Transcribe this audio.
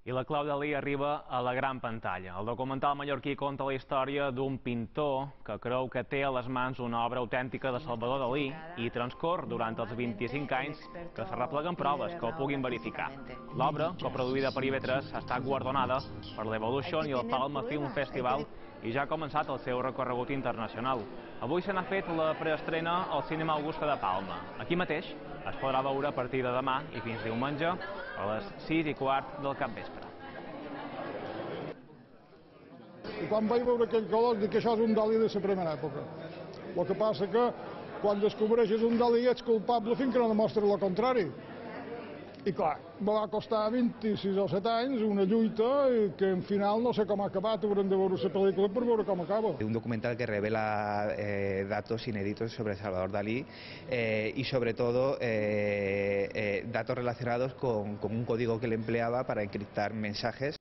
I la clau Dalí arriba a la gran pantalla. El documental mallorquí conta la història d'un pintor que creu que té a les mans una obra autèntica de Salvador Dalí i transcorre durant els 25 anys que se repleguen proves que ho puguin verificar. L'obra, coproduïda per IB3, ha estat guardonada per l'Evolution i el Palma Film Festival i ja ha començat el seu recorregut internacional. Avui se n'ha fet la preestrena al Cinema Augusta de Palma. Aquí mateix es podrà veure a partir de demà i fins diumenge a les 6:15 del capvespre. I quan vaig veure aquell color dic que això és un Dalí de la primera època. El que passa que quan descobreixes un Dalí ets culpable fins que no demostres el contrari. I clar, me va costar 26 o 7 anys una lluita que en final no sé com ha acabat, haurem de veure la pel·lícula per veure com acaba. Un documental que revela datos inéditos sobre Salvador Dalí y sobre todo datos relacionados con un código que él empleaba para encriptar mensajes.